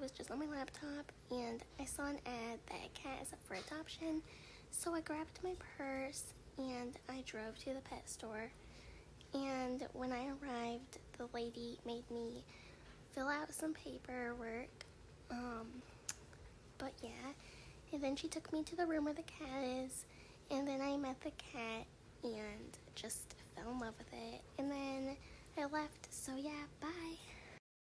was just on my laptop and I saw an ad that a cat is up for adoption. So I grabbed my purse and I drove to the pet store. And when I arrived, the lady made me fill out some paperwork. But yeah, and then she took me to the room where the cat is, and then I met the cat and just fell in love with it. And then I left. So yeah, bye.